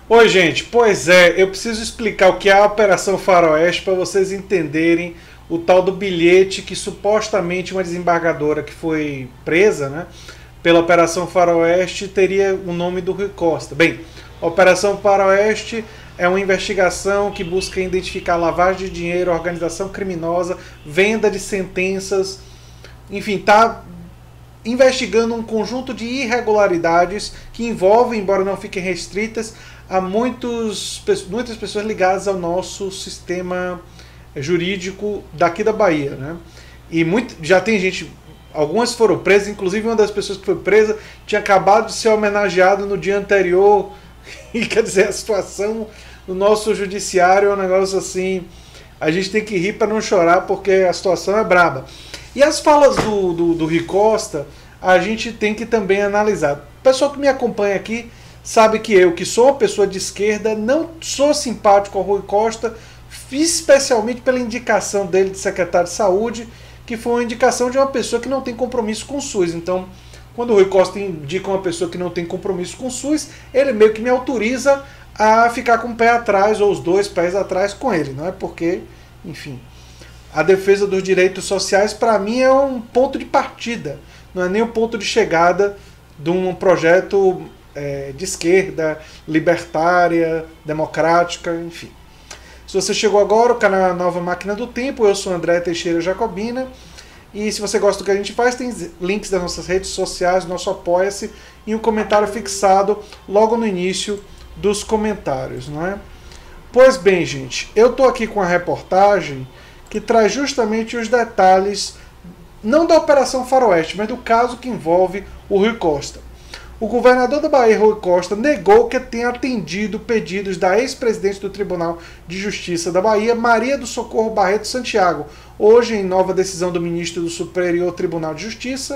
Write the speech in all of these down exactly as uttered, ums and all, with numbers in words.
Oi, gente. Pois é, eu preciso explicar o que é a Operação Faroeste para vocês entenderem o tal do bilhete que supostamente uma desembargadora que foi presa, né, pela Operação Faroeste teria o nome do Rui Costa. Bem, a Operação Faroeste é uma investigação que busca identificar lavagem de dinheiro, organização criminosa, venda de sentenças, enfim, tá investigando um conjunto de irregularidades que envolvem, embora não fiquem restritas, a muitos, muitas pessoas ligadas ao nosso sistema jurídico daqui da Bahia, né? E muito, já tem gente, algumas foram presas, inclusive uma das pessoas que foi presa tinha acabado de ser homenageada no dia anterior, e quer dizer, a situação no nosso judiciário é um negócio assim, a gente tem que rir para não chorar porque a situação é braba. E as falas do, do, do Rui Costa, a gente tem que também analisar. O pessoal que me acompanha aqui sabe que eu, que sou uma pessoa de esquerda, não sou simpático ao Rui Costa, especialmente pela indicação dele de secretário de saúde, que foi uma indicação de uma pessoa que não tem compromisso com o SUS. Então, quando o Rui Costa indica uma pessoa que não tem compromisso com o SUS, ele meio que me autoriza a ficar com o pé atrás, ou os dois pés atrás com ele, não é? Porque, enfim, a defesa dos direitos sociais, para mim, é um ponto de partida, não é nem o ponto de chegada de um projeto é, de esquerda, libertária, democrática, enfim. Se você chegou agora, o canal Nova Máquina do Tempo, eu sou André Teixeira Jacobina, e se você gosta do que a gente faz, tem links das nossas redes sociais, nosso Apoia-se, e um comentário fixado logo no início dos comentários, não é? Pois bem, gente, eu estou aqui com a reportagem que traz justamente os detalhes, não da Operação Faroeste, mas do caso que envolve o Rui Costa. O governador da Bahia, Rui Costa, negou que tenha atendido pedidos da ex-presidente do Tribunal de Justiça da Bahia, Maria do Socorro Barreto Santiago. Hoje, em nova decisão do ministro do Superior Tribunal de Justiça,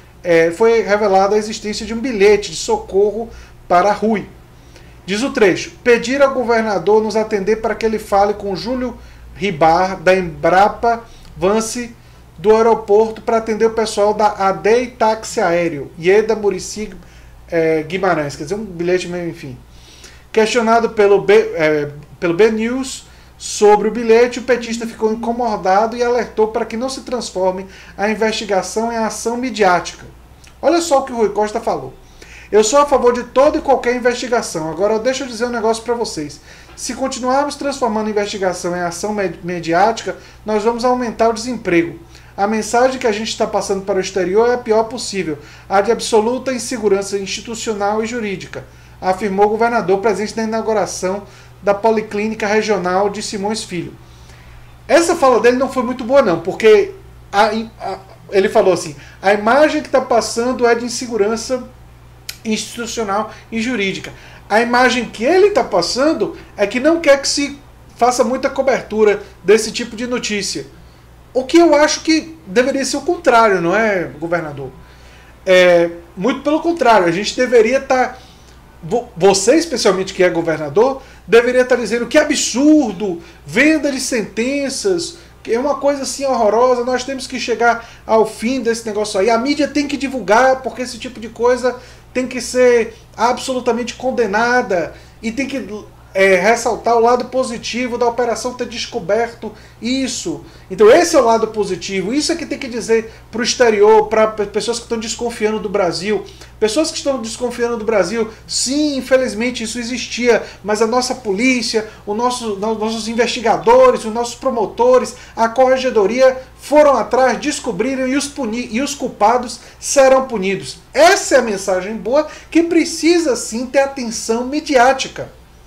é, foi revelada a existência de um bilhete de socorro para Rui. Diz o trecho: pedir ao governador nos atender para que ele fale com Júlio Ribar, da Embrapa Vance, do aeroporto, para atender o pessoal da A D E I Táxi Aéreo, Ieda Muricy é, Guimarães, quer dizer, um bilhete meio, enfim. Questionado pelo B, é, pelo B News sobre o bilhete, o petista ficou incomodado e alertou para que não se transforme a investigação em ação midiática. Olha só o que o Rui Costa falou. Eu sou a favor de toda e qualquer investigação. Agora, deixa eu dizer um negócio para vocês. Se continuarmos transformando a investigação em ação mediática, nós vamos aumentar o desemprego. A mensagem que a gente está passando para o exterior é a pior possível, a de absoluta insegurança institucional e jurídica, afirmou o governador presente na inauguração da Policlínica Regional de Simões Filho. Essa fala dele não foi muito boa não, porque a, a, ele falou assim, a imagem que está passando é de insegurança institucional e jurídica. A imagem que ele está passando é que não quer que se faça muita cobertura desse tipo de notícia. O que eu acho que deveria ser o contrário, não é, governador? É, muito pelo contrário, a gente deveria estar... Tá, você, especialmente que é governador, deveria estar tá dizendo que absurdo, venda de sentenças, que é uma coisa assim horrorosa, nós temos que chegar ao fim desse negócio aí. A mídia tem que divulgar, porque esse tipo de coisa tem que ser absolutamente condenada e tem que é, ressaltar o lado positivo da operação ter descoberto isso. Então esse é o lado positivo, isso é que tem que dizer para o exterior, para pessoas que estão desconfiando do Brasil. Pessoas que estão desconfiando do Brasil, sim, infelizmente isso existia, mas a nossa polícia, o nosso, nossos investigadores, os nossos promotores, a corregedoria foram atrás, descobriram e os, puni e os culpados serão punidos. Essa é a mensagem boa que precisa sim ter atenção midiática.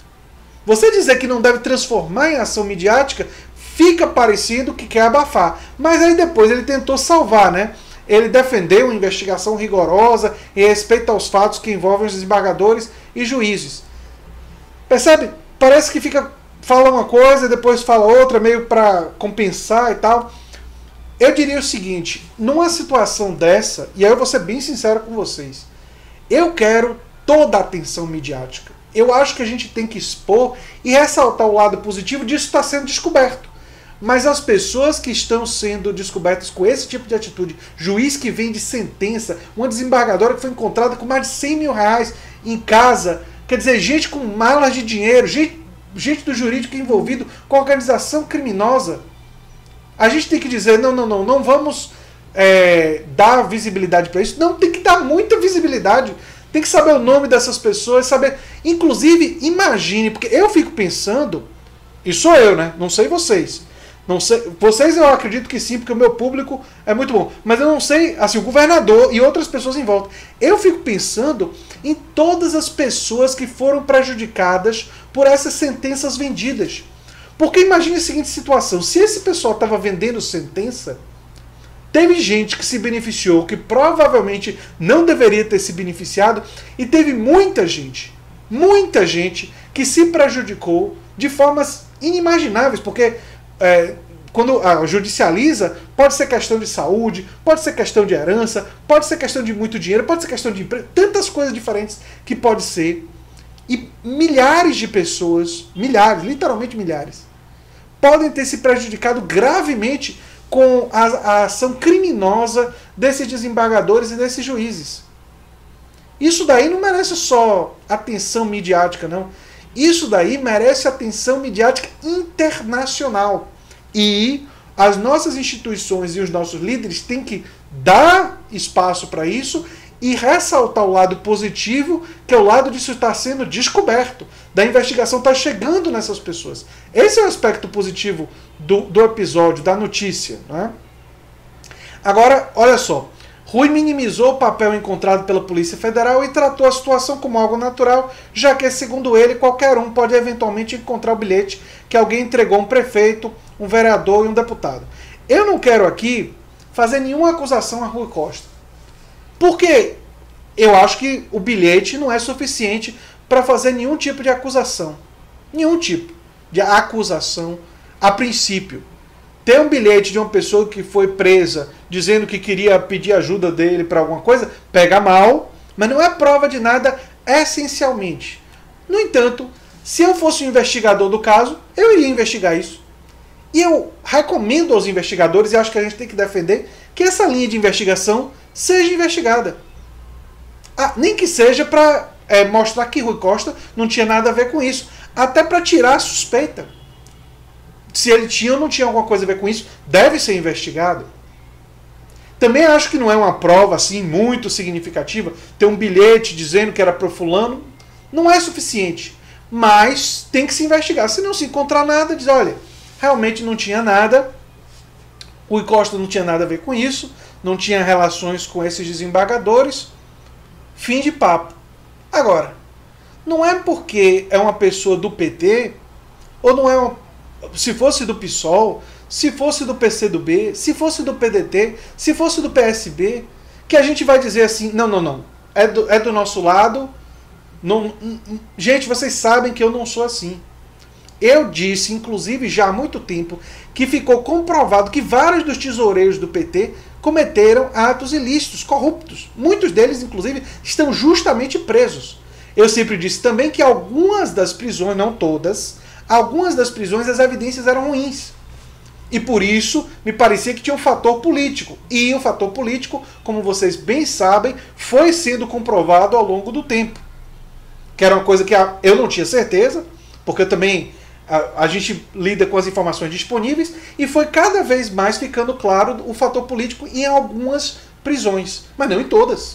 Você dizer que não deve transformar em ação midiática, fica parecendo que quer abafar. Mas aí depois ele tentou salvar, né? Ele defendeu uma investigação rigorosa em respeito aos fatos que envolvem os desembargadores e juízes. Percebe? Parece que fica, fala uma coisa e depois fala outra, meio para compensar e tal. Eu diria o seguinte, numa situação dessa, e aí eu vou ser bem sincero com vocês, eu quero toda a atenção midiática. Eu acho que a gente tem que expor e ressaltar o lado positivo disso estar sendo descoberto. Mas as pessoas que estão sendo descobertas com esse tipo de atitude, juiz que vem de sentença, uma desembargadora que foi encontrada com mais de cem mil reais em casa, Quer dizer, gente com malas de dinheiro, gente, gente do jurídico envolvido com organização criminosa. A gente tem que dizer, não, não, não, não vamos é, dar visibilidade para isso. Não, tem que dar muita visibilidade. Tem que saber o nome dessas pessoas, saber... Inclusive, imagine, porque eu fico pensando, e sou eu, né? Não sei vocês. Não sei, vocês eu acredito que sim, porque o meu público é muito bom. Mas eu não sei, assim, o governador e outras pessoas em volta. Eu fico pensando em todas as pessoas que foram prejudicadas por essas sentenças vendidas. Porque imagine a seguinte situação, se esse pessoal estava vendendo sentença, teve gente que se beneficiou, que provavelmente não deveria ter se beneficiado, e teve muita gente, muita gente que se prejudicou de formas inimagináveis, porque é, quando a judicializa, pode ser questão de saúde, pode ser questão de herança, pode ser questão de muito dinheiro, pode ser questão de emprego, tantas coisas diferentes que pode ser. E milhares de pessoas, milhares, literalmente milhares, podem ter se prejudicado gravemente com a, a ação criminosa desses desembargadores e desses juízes. Isso daí não merece só atenção midiática, não. Isso daí merece atenção midiática internacional. E as nossas instituições e os nossos líderes têm que dar espaço para isso e ressaltar o lado positivo, que é o lado disso estar sendo descoberto, da investigação estar chegando nessas pessoas. Esse é o aspecto positivo do, do episódio, da notícia. Né? Agora, olha só. Rui minimizou o papel encontrado pela Polícia Federal e tratou a situação como algo natural, já que, segundo ele, qualquer um pode eventualmente encontrar o bilhete que alguém entregou a um prefeito, um vereador e um deputado. Eu não quero aqui fazer nenhuma acusação a Rui Costa, porque eu acho que o bilhete não é suficiente para fazer nenhum tipo de acusação. Nenhum tipo de acusação a princípio. Ter um bilhete de uma pessoa que foi presa dizendo que queria pedir ajuda dele para alguma coisa, pega mal, mas não é prova de nada essencialmente. No entanto, se eu fosse o investigador do caso, eu iria investigar isso. E eu recomendo aos investigadores, e acho que a gente tem que defender, que essa linha de investigação seja investigada. Ah, nem que seja para é, mostrar que Rui Costa não tinha nada a ver com isso. Até para tirar a suspeita. Se ele tinha ou não tinha alguma coisa a ver com isso, deve ser investigado. Também acho que não é uma prova assim muito significativa. Ter um bilhete dizendo que era para o fulano não é suficiente. Mas tem que se investigar. Se não se encontrar nada, diz, olha, realmente não tinha nada. Rui Costa não tinha nada a ver com isso. Não tinha relações com esses desembargadores. Fim de papo. Agora, não é porque é uma pessoa do P T, ou não é uma... Se fosse do PSOL, se fosse do P C do B, se fosse do P D T, se fosse do P S B, que a gente vai dizer assim, não, não, não, é do, é do nosso lado. Não, gente, vocês sabem que eu não sou assim. Eu disse, inclusive, já há muito tempo, que ficou comprovado que vários dos tesoureiros do P T cometeram atos ilícitos, corruptos. Muitos deles, inclusive, estão justamente presos. Eu sempre disse também que algumas das prisões, não todas, algumas das prisões as evidências eram ruins. E por isso me parecia que tinha um fator político. E o fator político, como vocês bem sabem, foi sendo comprovado ao longo do tempo. Que era uma coisa que eu não tinha certeza, porque eu também a, a gente lida com as informações disponíveis, e foi cada vez mais ficando claro o fator político em algumas prisões, mas não em todas.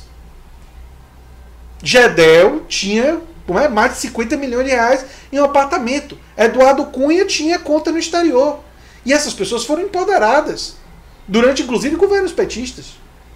Gedel tinha não é, mais de cinquenta milhões de reais em um apartamento. Eduardo Cunha tinha conta no exterior. E essas pessoas foram empoderadas, durante inclusive governos petistas.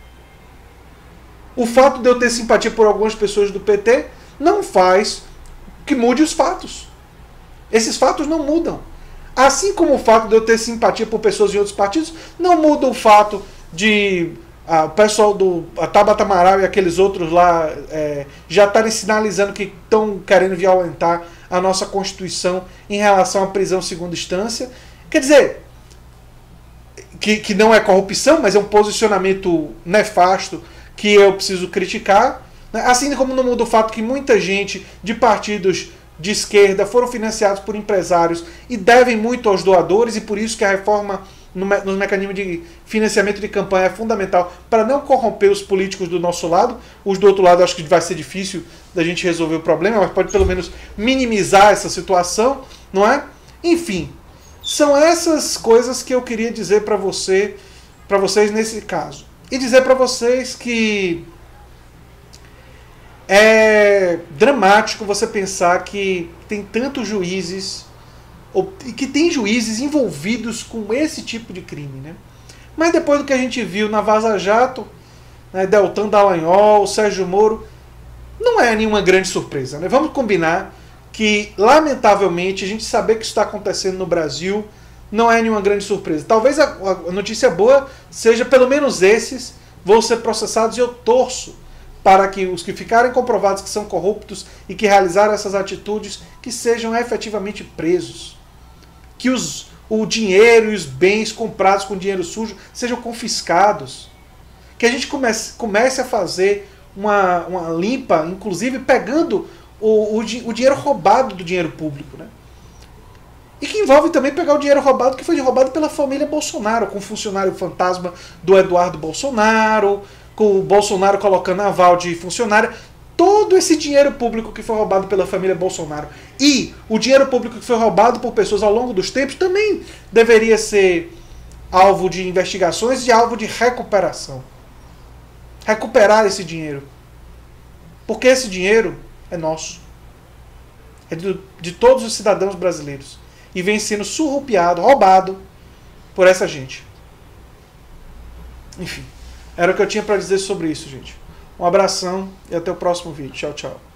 O fato de eu ter simpatia por algumas pessoas do P T não faz que mude os fatos. Esses fatos não mudam. Assim como o fato de eu ter simpatia por pessoas de outros partidos não muda o fato de ah, o pessoal do Tabata Amaral e aqueles outros lá é, já estarem sinalizando que estão querendo violentar a nossa Constituição em relação à prisão em segunda instância. Quer dizer, que, que não é corrupção, mas é um posicionamento nefasto que eu preciso criticar. Né? Assim como não muda o fato que muita gente de partidos de esquerda foram financiados por empresários e devem muito aos doadores, e por isso que a reforma no, nos mecanismos de financiamento de campanha é fundamental para não corromper os políticos do nosso lado. Os do outro lado acho que vai ser difícil da gente resolver o problema, mas pode pelo menos minimizar essa situação, não é? Enfim, são essas coisas que eu queria dizer para você, para vocês nesse caso. E dizer para vocês que é dramático você pensar que tem tantos juízes, ou que tem juízes envolvidos com esse tipo de crime, né? Mas depois do que a gente viu na Vaza Jato, né, Deltan Dallagnol, Sérgio Moro, não é nenhuma grande surpresa, né? Vamos combinar que, lamentavelmente, a gente saber que isso está acontecendo no Brasil não é nenhuma grande surpresa. Talvez a, a notícia boa seja pelo menos esses vão ser processados, e eu torço para que os que ficarem comprovados que são corruptos e que realizaram essas atitudes, que sejam efetivamente presos. Que os, o dinheiro e os bens comprados com dinheiro sujo sejam confiscados. Que a gente comece, comece a fazer uma, uma limpa, inclusive pegando o, o, o dinheiro roubado do dinheiro público, né? E que envolve também pegar o dinheiro roubado que foi roubado pela família Bolsonaro, com o funcionário fantasma do Eduardo Bolsonaro, com o Bolsonaro colocando aval de funcionário. Todo esse dinheiro público que foi roubado pela família Bolsonaro e o dinheiro público que foi roubado por pessoas ao longo dos tempos também deveria ser alvo de investigações e alvo de recuperação. Recuperar esse dinheiro. Porque esse dinheiro é nosso. É de, de todos os cidadãos brasileiros. E vem sendo surrupiado, roubado por essa gente. Enfim, era o que eu tinha para dizer sobre isso, gente. Um abração e até o próximo vídeo. Tchau, tchau.